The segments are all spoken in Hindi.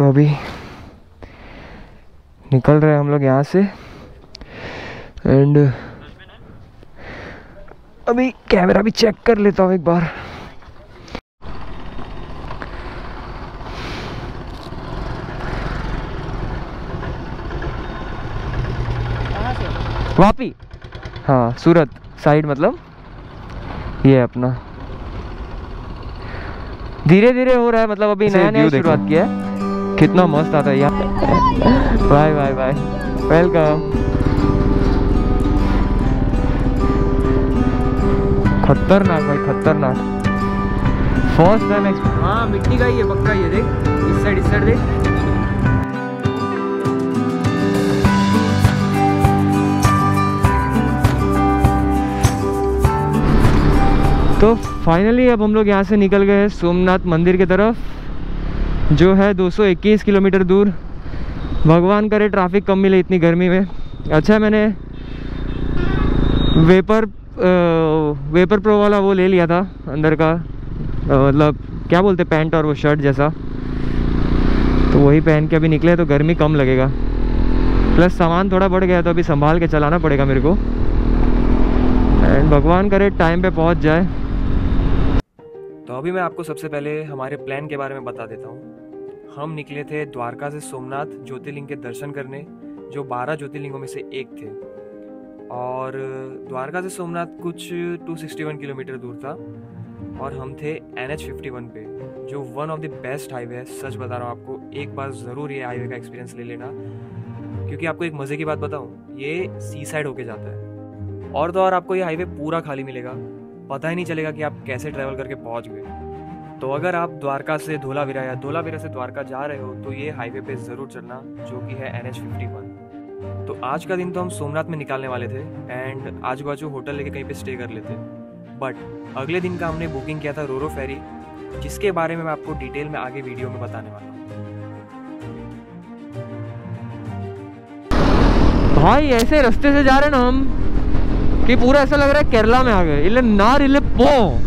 तो अभी निकल रहे हैं हम लोग यहाँ से एंड अभी कैमरा भी चेक कर लेता हूँ एक बार। वापी, हाँ सूरत साइड, मतलब ये अपना धीरे धीरे हो रहा है, मतलब अभी नया नया शुरुआत किया है। कितना मस्त आता है यहाँ। Bye bye bye, welcome. खतरनाक भाई, खतरनाक। First time. हाँ मिट्टी का ही है पक्का, ये देख इस साइड देख। तो फाइनली अब हम लोग यहाँ से निकल गए हैं सोमनाथ मंदिर की तरफ, जो है 221 किलोमीटर दूर। भगवान करे ट्रैफिक कम मिले इतनी गर्मी में। अच्छा मैंने वेपर प्रो वाला वो ले लिया था अंदर का, मतलब क्या बोलते पैंट और वो शर्ट जैसा, तो वही पहन के अभी निकले तो गर्मी कम लगेगा। प्लस सामान थोड़ा बढ़ गया तो अभी संभाल के चलाना पड़ेगा मेरे को। एंड भगवान करे टाइम पे पहुंच जाए। तो अभी मैं आपको सबसे पहले हमारे प्लान के बारे में बता देता हूँ। हम निकले थे द्वारका से सोमनाथ ज्योतिर्लिंग के दर्शन करने, जो 12 ज्योतिर्लिंगों में से एक थे। और द्वारका से सोमनाथ कुछ 261 किलोमीटर दूर था और हम थे NH51 पे, जो one of the best highway है। सच बता रहा हूँ आपको, एक बार ज़रूर ये हाईवे का एक्सपीरियंस ले लेना, क्योंकि आपको एक मज़े की बात बताऊँ, ये सी साइड होके जाता है। और तो और आपको ये हाईवे पूरा खाली मिलेगा, पता ही नहीं चलेगा कि आप कैसे ट्रैवल करके पहुंच गए। तो अगर आप द्वारका से धोलावीरा या धोलावीरा से द्वारका जा रहे हो तो ये हाईवे पे ज़रूर चलना, जो कि है NH51। तो आज का दिन तो हम सोमनाथ में निकालने वाले थे एंड आजू बाजू होटल लेके कहीं पे स्टे कर लेते, बट अगले दिन का हमने बुकिंग किया था रोरो फेरी, जिसके बारे में मैं आपको डिटेल में आगे वीडियो में बताने वाला हूँ। भाई ऐसे रास्ते से जा रहे ना हम कि पूरा ऐसा लग रहा है केरला में आ गए। इले नार इले पो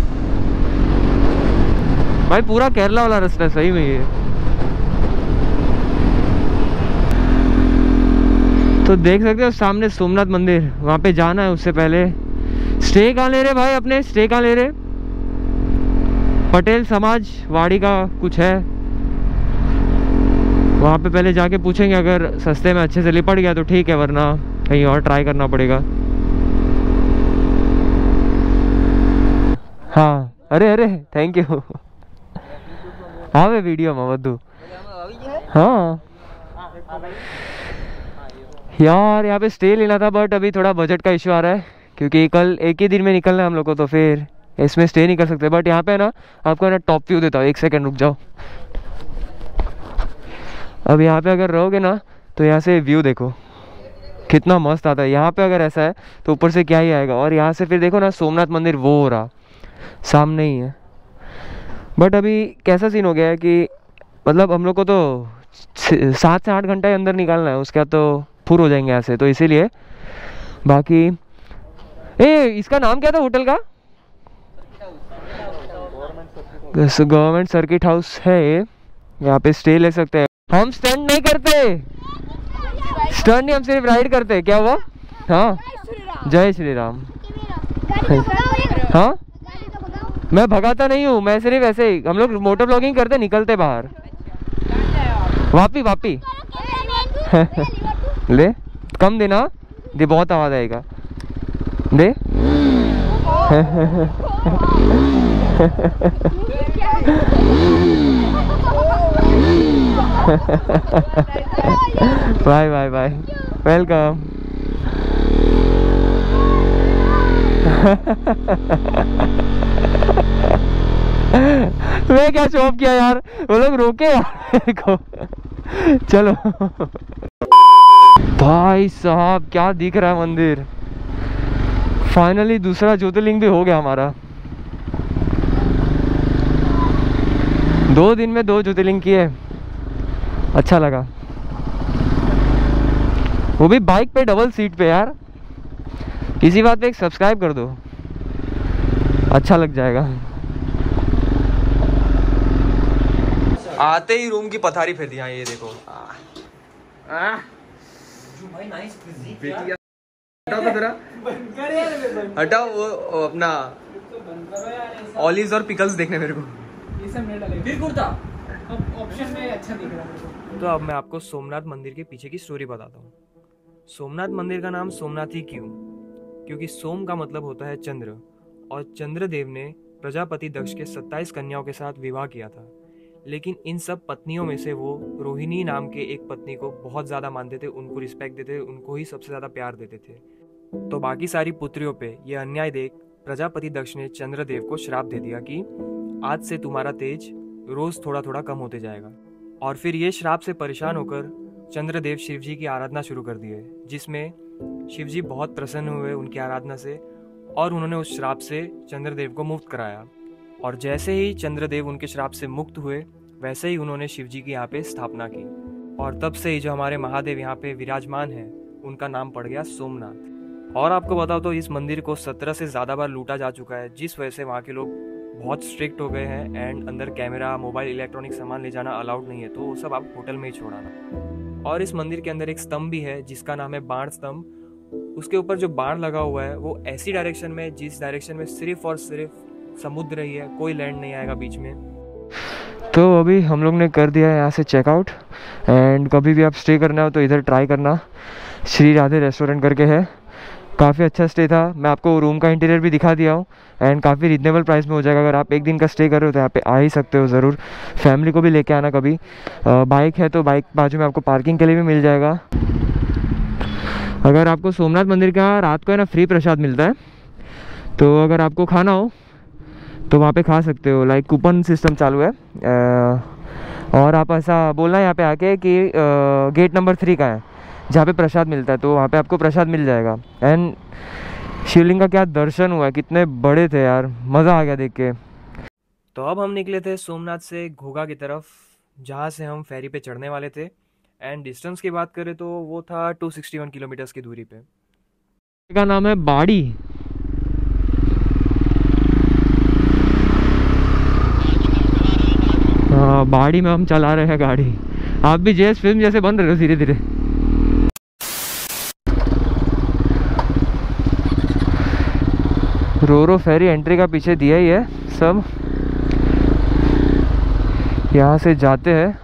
भाई, पूरा केरला वाला रास्ता है सही में ये। तो देख सकते हो सामने सोमनाथ मंदिर, वहां पे जाना है। उससे पहले स्टे कहाँ ले रहे भाई, अपने स्टे कहाँ ले रहे? पटेल समाज वाड़ी का कुछ है, वहां पे पहले जाके पूछेंगे। अगर सस्ते में अच्छे से लिपट गया तो ठीक है, वरना कहीं और ट्राई करना पड़ेगा। हाँ अरे अरे थैंक यू। हाँ वे वीडियो में बधु। हाँ यार यहाँ पे स्टे लेना था, बट अभी थोड़ा बजट का इशू आ रहा है, क्योंकि कल एक ही दिन में निकलना है हम लोग को, तो फिर इसमें स्टे नहीं कर सकते। बट यहाँ पे ना आपको ना टॉप व्यू देता हूँ, एक सेकंड रुक जाओ। अब यहाँ पे अगर रहोगे ना तो यहाँ से व्यू देखो कितना मस्त आता है। यहाँ पे अगर ऐसा है तो ऊपर से क्या ही आएगा। और यहाँ से फिर देखो ना सोमनाथ मंदिर वो हो रहा सामने ही है। बट अभी कैसा सीन हो गया है कि मतलब हम लोग को तो 7 से 8 घंटा ही अंदर निकालना है, उसके बाद तो फुर हो जाएंगे ऐसे, तो इसीलिए। बाकी इसका नाम क्या था होटल का? गवर्नमेंट सर्किट हाउस है, यहाँ पे स्टे ले सकते हैं। हम स्टंट नहीं करते, स्टंट नहीं, हम सिर्फ राइड करते। क्या हुआ? हाँ जय श्री राम। हाँ मैं भगाता नहीं हूँ, मैं सिर्फ ऐसे ही, हम लोग मोटर ब्लॉगिंग करते, निकलते बाहर। वापी वापी ले कम देना दे, बहुत आवाज आएगा दे। Bye bye bye, welcome. मैं क्या शॉप किया यार, वो लोग रोके यार को। चलो भाई साहब क्या दिख रहा है मंदिर। फाइनली दूसरा ज्योतिर्लिंग भी हो गया हमारा। 2 दिन में 2 ज्योतिर्लिंग किए, अच्छा लगा। वो भी बाइक पे, डबल सीट पे यार। इसी बात पे एक सब्सक्राइब कर दो, अच्छा लग जाएगा। आते ही रूम की पथारी फेर दिया, ये देखो। हटाओ वो अपना ऑलिव्स और पिकल्स देखने मेरे को। ऑप्शन में अच्छा दिख रहा है। तो अब मैं आपको सोमनाथ मंदिर के पीछे की स्टोरी बताता हूँ। सोमनाथ मंदिर का नाम सोमनाथ ही क्यों? क्योंकि सोम का मतलब होता है चंद्र, और चंद्रदेव ने प्रजापति दक्ष के 27 कन्याओं के साथ विवाह किया था। लेकिन इन सब पत्नियों में से वो रोहिणी नाम के एक पत्नी को बहुत ज़्यादा मानते थे, उनको रिस्पेक्ट देते थे, उनको ही सबसे ज़्यादा प्यार देते थे। तो बाकी सारी पुत्रियों पे ये अन्याय देख प्रजापति दक्ष ने चंद्रदेव को श्राप दे दिया कि आज से तुम्हारा तेज रोज थोड़ा थोड़ा कम होते जाएगा। और फिर ये श्राप से परेशान होकर चंद्रदेव शिवजी की आराधना शुरू कर दी है, जिसमें शिवजी बहुत प्रसन्न हुए उनकी आराधना से, और उन्होंने उस श्राप से चंद्रदेव को मुक्त कराया। और जैसे ही चंद्रदेव उनके श्राप से मुक्त हुए, वैसे ही उन्होंने शिवजी की यहाँ पे स्थापना की, और तब से ही जो हमारे महादेव यहाँ पे विराजमान है, उनका नाम पड़ गया सोमनाथ। और आपको बताओ तो इस मंदिर को 17 से ज़्यादा बार लूटा जा चुका है, जिस वजह से वहाँ के लोग बहुत स्ट्रिक्ट हो गए हैं, एंड अंदर कैमरा, मोबाइल, इलेक्ट्रॉनिक सामान ले जाना अलाउड नहीं है, तो वो सब आप होटल में ही छोड़ाना। और इस मंदिर के अंदर एक स्तंभ भी है जिसका नाम है बाण स्तंभ। उसके ऊपर जो बाण लगा हुआ है वो ऐसी डायरेक्शन में, जिस डायरेक्शन में सिर्फ और सिर्फ समुद्र ही है, कोई लैंड नहीं आएगा बीच में। तो अभी हम लोग ने कर दिया है यहाँ से चेकआउट, एंड कभी भी आप स्टे करना हो तो इधर ट्राई करना। श्री राधे रेस्टोरेंट करके है, काफ़ी अच्छा स्टे था। मैं आपको रूम का इंटीरियर भी दिखा दिया हूँ, एंड काफ़ी रीजनेबल प्राइस में हो जाएगा। अगर आप एक दिन का स्टे कर रहे हो तो यहाँ पे आ ही सकते हो ज़रूर। फैमिली को भी लेके आना कभी। बाइक है तो बाइक बाजू में आपको पार्किंग के लिए भी मिल जाएगा। अगर आपको सोमनाथ मंदिर का रात को है ना फ्री प्रसाद मिलता है, तो अगर आपको खाना हो तो वहाँ पे खा सकते हो। लाइक कूपन सिस्टम चालू है, और आप ऐसा बोलना है यहाँ पे आके कि गेट नंबर 3 का है जहाँ पे प्रसाद मिलता है, तो वहाँ पे आपको प्रसाद मिल जाएगा। एंड शिवलिंग का क्या दर्शन हुआ है, कितने बड़े थे यार, मज़ा आ गया देख के। तो अब हम निकले थे सोमनाथ से घोघा की तरफ, जहाँ से हम फेरी पे चढ़ने वाले थे। एंड डिस्टेंस की बात करें तो वो था 261 किलोमीटर्स की दूरी पे। का नाम है बाड़ी। हाँ, बाड़ी में हम चला रहे हैं गाड़ी। आप भी जेस फिल्म जैसे बन रहे हो धीरे धीरे। रोरो फेरी एंट्री का पीछे दिया ही है सब। यहाँ से जाते हैं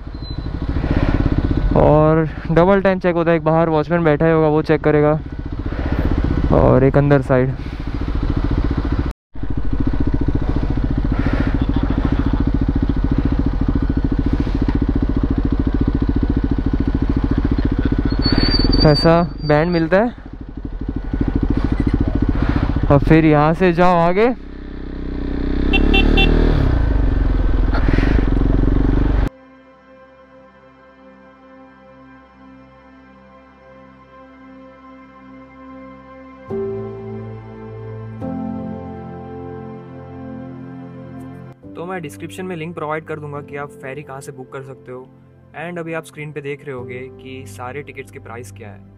और डबल टाइम चेक होता है। एक बाहर वॉचमैन बैठा ही होगा, वो चेक करेगा, और एक अंदर साइड। ऐसा बैंड मिलता है, और फिर यहाँ से जाओ आगे। तो मैं डिस्क्रिप्शन में लिंक प्रोवाइड कर दूंगा कि आप फेरी कहाँ से बुक कर सकते हो। एंड अभी आप स्क्रीन पे देख रहे होगे कि सारे टिकट्स के प्राइस क्या है।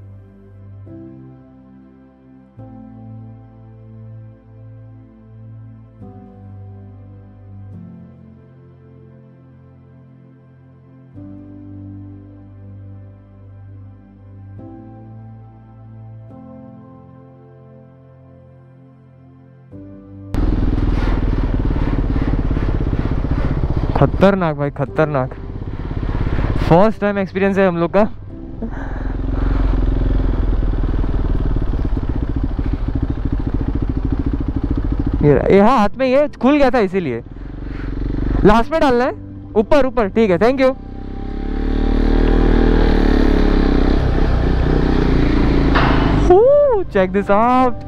खतरनाक भाई, खतरनाक। फर्स्ट टाइम एक्सपीरियंस है हम लोग का। ये हाँ, हाथ में ये खुल गया था इसीलिए। लास्ट में डालना है, ऊपर ऊपर। ठीक है, thank you. Check this out.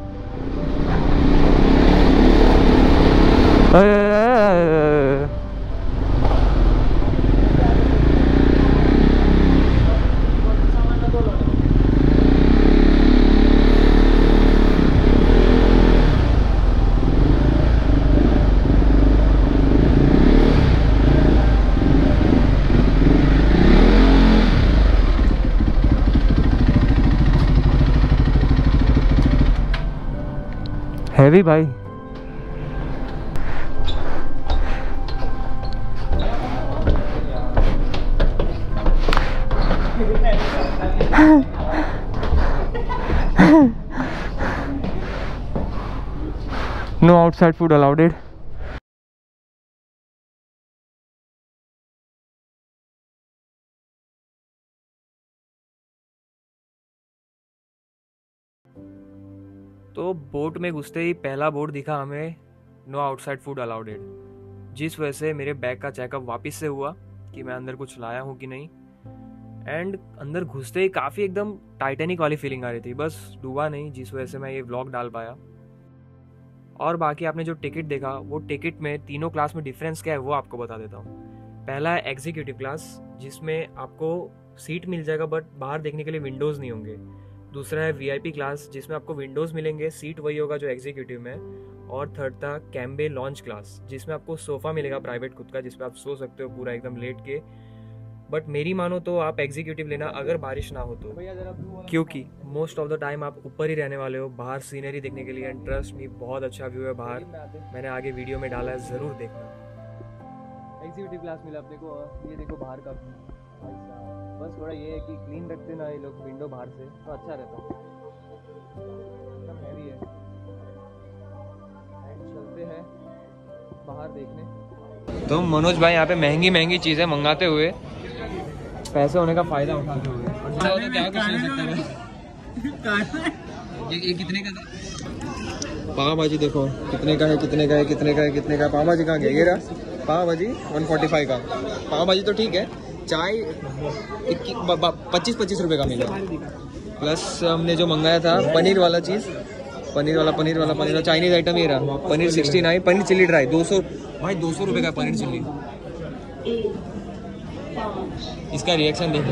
Heavy भाई। No outside food allowed it. तो बोट में घुसते ही पहला बोर्ड दिखा हमें, no outside food allowed it, जिस वजह से मेरे बैग का चेकअप वापस से हुआ कि मैं अंदर कुछ लाया हूँ कि नहीं। एंड अंदर घुसते ही काफ़ी एकदम टाइटैनिक वाली फीलिंग आ रही थी, बस डूबा नहीं, जिस वजह से मैं ये व्लॉग डाल पाया। और बाकी आपने जो टिकट देखा, वो टिकट में तीनों क्लास में डिफरेंस क्या है वो आपको बता देता हूँ। पहला है एग्जीक्यूटिव क्लास, जिसमें आपको सीट मिल जाएगा बट बाहर देखने के लिए विंडोज़ नहीं होंगे। दूसरा है वीआईपी क्लास, जिसमें आपको विंडोज़ मिलेंगे, सीट वही होगा जो एग्जीक्यूटिव में। और थर्ड था कैम्बे लॉन्च क्लास, जिसमें आपको सोफ़ा मिलेगा प्राइवेट खुद का, जिसमें आप सो सकते हो पूरा एकदम लेट के। बट मेरी मानो तो आप एग्जीक्यूटिव लेना अगर बारिश ना हो तो, क्योंकि मोस्ट ऑफ द टाइम आप ऊपर ही रहने वाले हो, बाहर सीनरी देखने के लिए। एंड ट्रस्ट मी, बहुत अच्छा व्यू है बाहर, मैंने आगे वीडियो में डाला है, ज़रूर देखना। एग्जीक्यूटिव क्लास मिला अपने को। ये देखो बाहर का, बस थोड़ा ये है कि क्लीन रखते ना ये लोग विंडो बाहर से, तो अच्छा रहता है। एकदम हैवी है। चलते हैं बाहर देखने। तो मनोज भाई यहाँ पे महंगी महंगी चीज़ें मंगाते हुए, पैसे होने का फायदा उठाते हुए, तो क्या कुछ नहीं सकता है। ये कितने का था? पाव भाजी देखो कितने का है, कितने का है, कितने का है, कितने का। पाव भाजी कहाँ गया? ये रहा पाव भाजी 145 का। पाव भाजी तो ठीक है, चाय 25-25 रुपये का मिला। प्लस हमने जो मंगाया था पनीर वाला चीज़, पनीर वाला चाइनीज आइटम ये रहा, पनीर 69, पनीर चिल्ली ड्राई 200 भाई, 200 रुपये का पनीर चिल्ली। इसका रिएक्शन देखिए।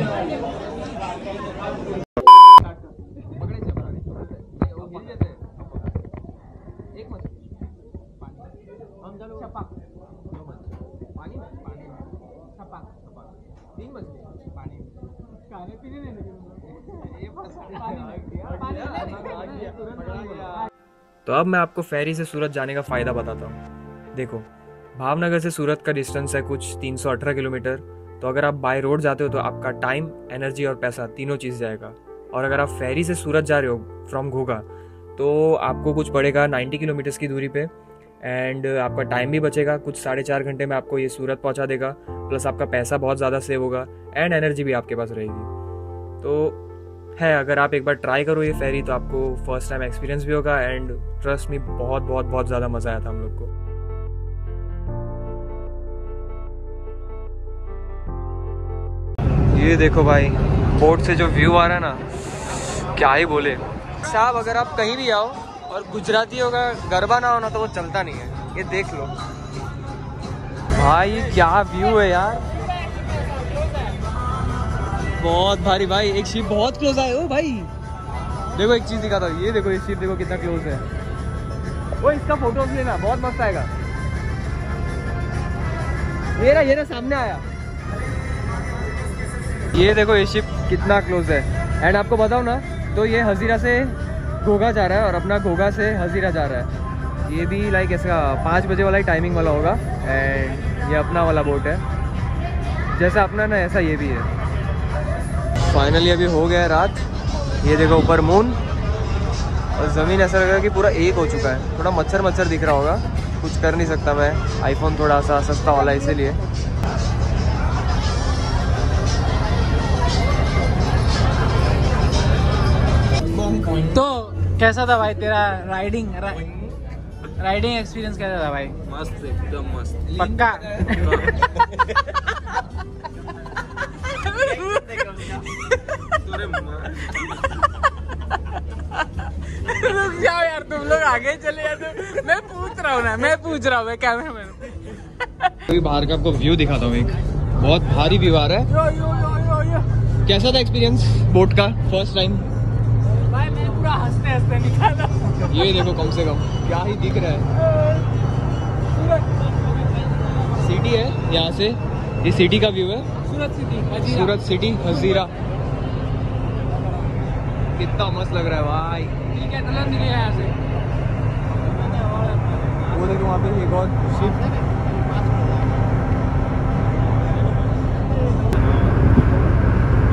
तो अब मैं आपको फेरी से सूरत जाने का फ़ायदा बताता हूँ। देखो, भावनगर से सूरत का डिस्टेंस है कुछ 318 किलोमीटर। तो अगर आप बाय रोड जाते हो तो आपका टाइम, एनर्जी और पैसा तीनों चीज़ जाएगा। और अगर आप फेरी से सूरत जा रहे हो फ्रॉम घोघा, तो आपको कुछ पड़ेगा 90 किलोमीटर्स की दूरी पे। एंड आपका टाइम भी बचेगा, कुछ 4.5 घंटे में आपको ये सूरत पहुंचा देगा। प्लस आपका पैसा बहुत ज़्यादा सेव होगा एंड एनर्जी भी आपके पास रहेगी। तो है, अगर आप एक बार ट्राई करो ये फेरी, तो आपको फर्स्ट टाइम एक्सपीरियंस भी होगा। एंड ट्रस्ट मी, बहुत बहुत बहुत ज़्यादा मज़ा आया था हम लोग को। ये देखो भाई, बोट से जो व्यू आ रहा है ना, क्या ही बोले साहब। अगर आप कहीं भी आओ और गुजरातियों का गरबा ना हो ना, तो वो चलता नहीं है। ये देख लो भाई, क्या व्यू है यार, बहुत भारी भाई। एक शिप बहुत क्लोज आए हो भाई। देखो एक चीज दिखाता हूँ, ये देखो ये शिप देखो कितना क्लोज है। वो इसका फोटो लेना, बहुत मस्त आएगा। ये ना सामने आया। ये देखो ये शिप कितना क्लोज है। एंड आपको बताओ ना, तो ये हजीरा से घोघा जा रहा है और अपना घोघा से हजीरा जा रहा है। ये भी लाइक ऐसा 5 बजे वाला ही टाइमिंग वाला होगा। एंड ये अपना वाला बोट है, जैसा अपना ना ऐसा ये भी है। फाइनली अभी हो गया है रात। ये देखो ऊपर मून और ज़मीन, ऐसा लग रहा है कि पूरा एक हो चुका है। थोड़ा मच्छर दिख रहा होगा, कुछ कर नहीं सकता मैं, आईफोन थोड़ा सा सस्ता वाला है इसीलिए। तो कैसा था भाई तेरा राइडिंग एक्सपीरियंस? कैसा था भाई? मस्त, एकदम मस्त, पक्का? रुक जाओ यार, तुम लोग आगे चले यार। मैं पूछ रहा हूँ कैमरा अभी बाहर का आपको व्यू दिखाता हूँ। एक बहुत भारी व्यू आ रहा है। कैसा था एक्सपीरियंस बोट का फर्स्ट टाइम? भाई मैं पूरा हंसते निकाला। ये देखो कम से कम क्या ही दिख रहा है। सिटी है यहाँ से, ये सिटी का व्यू है। सूरत सिटी हजीरा, कितना मस्त लग रहा है भाई। ठीक है, चलो निकले यहाँ से। वो देखो वहाँ पे एक और शिप।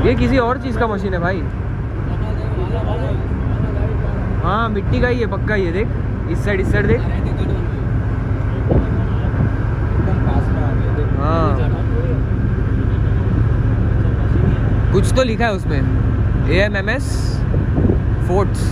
ये किसी और चीज़ का मशीन है भाई। हाँ मिट्टी का ही है पक्का। ये देख इस साइड देख। हाँ कुछ तो लिखा है उसमें, AMMS फोर्ट्स।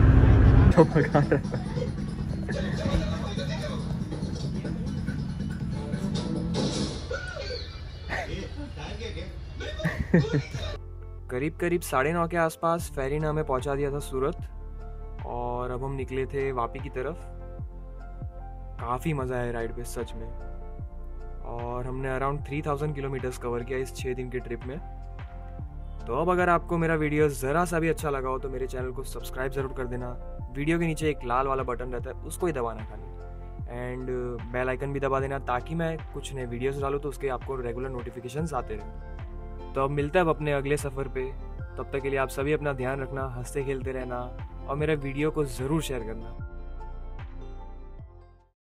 करीब 9:30 के आसपास फेरी ने हमें पहुंचा दिया था सूरत, और अब हम निकले थे वापी की तरफ। काफ़ी मज़ा आया राइड पे सच में, और हमने अराउंड 3000 किलोमीटर्स कवर किया इस 6 दिन की ट्रिप में। तो अब अगर आपको मेरा वीडियो ज़रा सा भी अच्छा लगा हो तो मेरे चैनल को सब्सक्राइब ज़रूर कर देना। वीडियो के नीचे एक लाल वाला बटन रहता है, उसको ही दबाना खाली, एंड बेल आइकन भी दबा देना, ताकि मैं कुछ नए वीडियोस डालूँ तो उसके आपको रेगुलर नोटिफिकेशंस आते रहें। तो अब मिलते हैं अब अपने अगले सफ़र पे। तब तक के लिए आप सभी अपना ध्यान रखना, हंसते खेलते रहना, और मेरा वीडियो को ज़रूर शेयर करना।